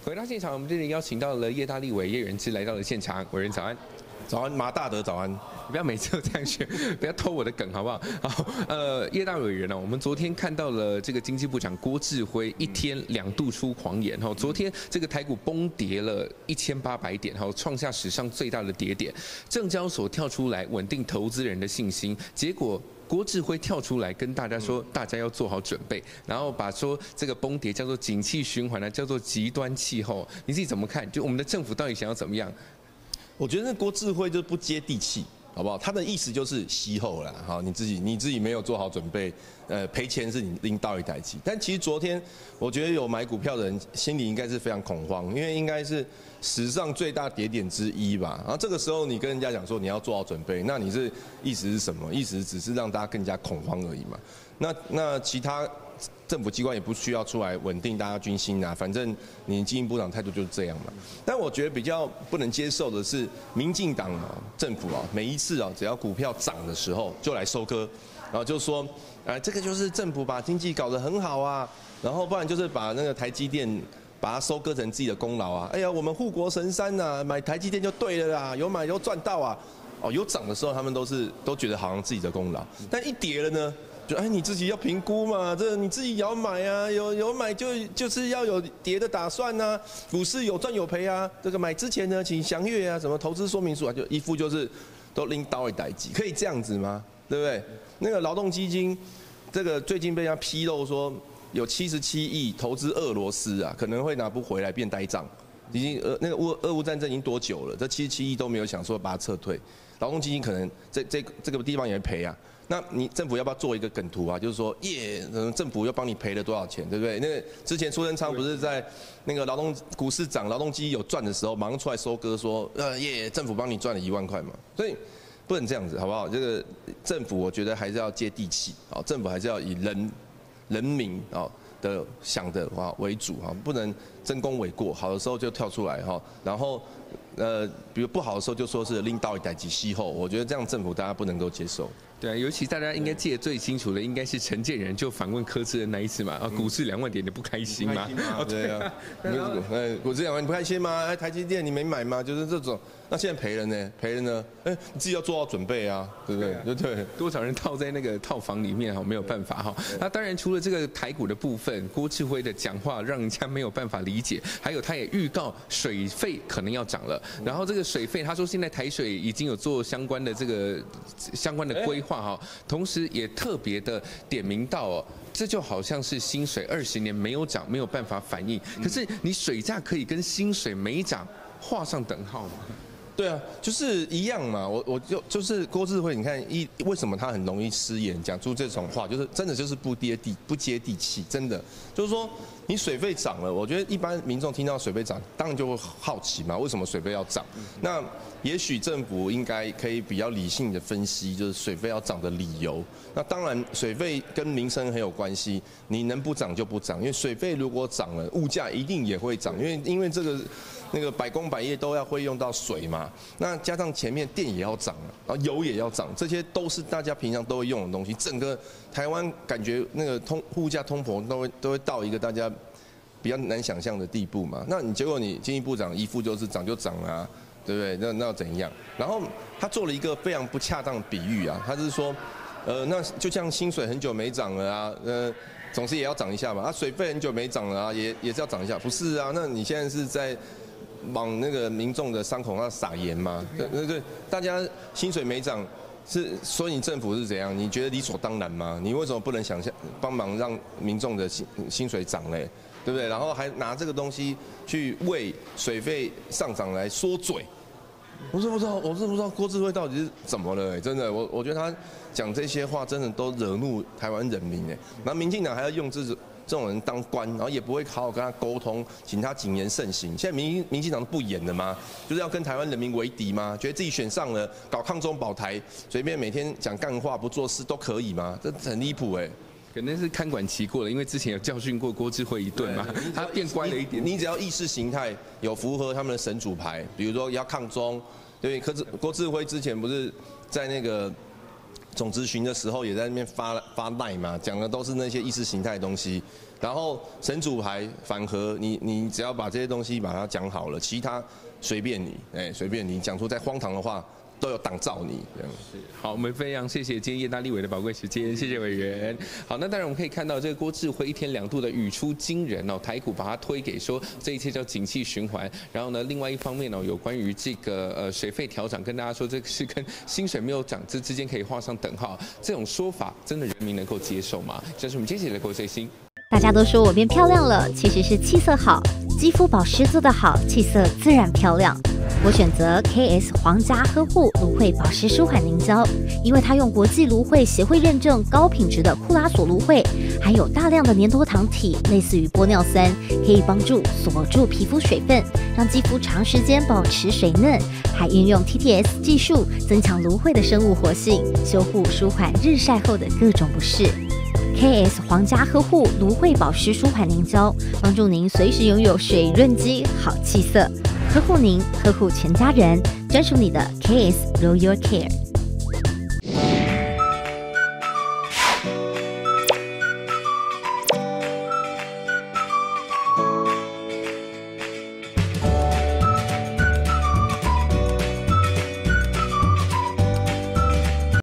回到现场，我们这里邀请到了叶大立委叶元之来到了现场。委员早安。 早安，马大德早安。 你不要每次都这样选，不要偷我的梗好不好？好，叶大委员呢，我们昨天看到了这个经济部长郭志辉一天2度出狂言哈，昨天这个台股崩跌了1800点哈，创下史上最大的跌点，证交所跳出来稳定投资人的信心，结果。郭志辉跳出来跟大家说，大家要做好准备，然后把说这个崩跌叫做景气循环呢，叫做极端气候，你自己怎么看？就我们的政府到底想要怎么样？ 我觉得郭志辉就不接地气，好不好？他的意思就是息后啦，好，你自己没有做好准备，赔钱是你拎到一台机。但其实昨天我觉得有买股票的人心里应该是非常恐慌，因为应该是史上最大跌点之一吧。然后这个时候你跟人家讲说你要做好准备，那你是意思是什么？意思只是让大家更加恐慌而已嘛。那其他政府机关也不需要出来稳定大家军心啊，反正你经济部长态度就是这样嘛。但我觉得比较不能接受的是，民进党政府每一次只要股票涨的时候就来收割，然后就说，这个就是政府把经济搞得很好啊，然后不然就是把那个台积电把它收割成自己的功劳啊。哎呀，我们护国神山啊，买台积电就对了啦，有买有赚到啊。有涨的时候他们都觉得好像自己的功劳，但一跌了呢？就你自己要评估嘛，这你自己也要买啊，有买就是要有跌的打算啊，股市有赚有赔啊，这个买之前呢，请详阅啊，什么投资说明书啊，就一副就是都拎刀一代机，可以这样子吗？对不对？那个劳动基金，这个最近被人家披露说有77亿投资俄罗斯啊，可能会拿不回来变呆账，已经那个俄乌战争已经多久了？这77亿都没有想说把它撤退，劳动基金可能这个地方也会赔啊。那你政府要不要做一个梗图啊？就是说，政府又帮你赔了多少钱，对不对？那个之前苏贞昌不是在那个股市涨，劳动基金有赚的时候，马上出来收割说，政府帮你赚了1万块嘛。所以不能这样子，好不好？这个政府我觉得还是要接地气，政府还是要以人民的想的为主不能争功诿过，好的时候就跳出来然后比如不好的时候就说是拎刀一代及息后，我觉得这样政府大家不能够接受。 对，尤其大家应该记得最清楚的，应该是陈建仁就反问柯志恩那一次嘛，股市2万点你不开心吗？ 对啊，股市2万你不开心吗？台积电你没买吗？就是这种。那现在赔了呢？你自己要做好准备啊，对不对？对， 多少人套在那个套房里面没有办法那当然除了这个台股的部分，郭志辉的讲话让人家没有办法理解，还有他也预告水费可能要涨了，然后这个水费他说现在台水已经有做相关的规划同时也特别的点名到这就好像是薪水20年没有涨，没有办法反映。可是你水价可以跟薪水没涨画上等号吗？ 对啊，就是一样嘛。我就是郭志辉，你看为什么他很容易失言，讲出这种话，就是真的就是不接地气，真的就是说你水费涨了，我觉得一般民众听到水费涨，当然就会好奇嘛，为什么水费要涨？那也许政府应该可以比较理性的分析，就是水费要涨的理由。那当然，水费跟民生很有关系，你能不涨就不涨，因为水费如果涨了，物价一定也会涨，因为这个那个百工百业都要会用到水嘛。那加上前面电也要涨，然后油也要涨，这些都是大家平常都会用的东西。整个台湾感觉那个物价通膨都会到一个大家比较难想象的地步嘛。那结果你经济部长一副就是涨就涨啊，对不对？那要怎样？然后他做了一个非常不恰当的比喻啊，他是说，那就像薪水很久没涨了啊，总是也要涨一下嘛。水费很久没涨了啊，也是要涨一下，不是啊？那你现在是在往那个民众的伤口上撒盐吗？对，大家薪水没涨，所以你政府是怎样？你觉得理所当然吗？你为什么不能想象帮忙让民众的薪水涨嘞？对不对？然后还拿这个东西去为水费上涨来说嘴，我是不知道郭志辉到底是怎么了真的，我觉得他讲这些话真的都惹怒台湾人民然后民进党还要用这种人当官，然后也不会好好跟他沟通，请他谨言慎行。现在民进党都不演了吗？就是要跟台湾人民为敌吗？觉得自己选上了，搞抗中保台，随便每天讲干话不做事都可以吗？这很离谱可能是看管期过了，因为之前有教训过郭志辉一顿嘛，他变乖了一点。 你只要意识形态有符合他们的神主牌，比如说要抗中，对，可是郭志辉之前不是在那个总咨询的时候也在那边发赖嘛，讲的都是那些意识形态的东西。 然后神主牌反核，你只要把这些东西把它讲好了，其他随便你，随便你讲出再荒唐的话。都有挡照你这样。 是好，我们非常谢谢今天叶大立委的宝贵时间，谢谢委员。好，那当然我们可以看到这个郭智慧1天2度的语出惊人哦，台股把它推给说这一切叫景气循环。然后呢，另外一方面呢，有关于这个水费调涨，跟大家说这个是跟薪水没有涨之间可以画上等号，这种说法真的人民能够接受吗？这是我们接下来的国最新。 大家都说我变漂亮了，其实是气色好，肌肤保湿做得好，气色自然漂亮。我选择 KS 皇家呵护芦荟保湿舒缓凝胶，因为它用国际芦荟协会认证高品质的库拉索芦荟，含有大量的粘多糖体，类似于玻尿酸，可以帮助锁住皮肤水分，让肌肤长时间保持水嫩，还运用 TTS 技术增强芦荟的生物活性，修护舒缓日晒后的各种不适。KS 皇家呵护芦荟保湿舒缓凝胶，帮助您随时拥有水润肌、好气色，呵护您，呵护全家人，专属你的 KS Royal Care。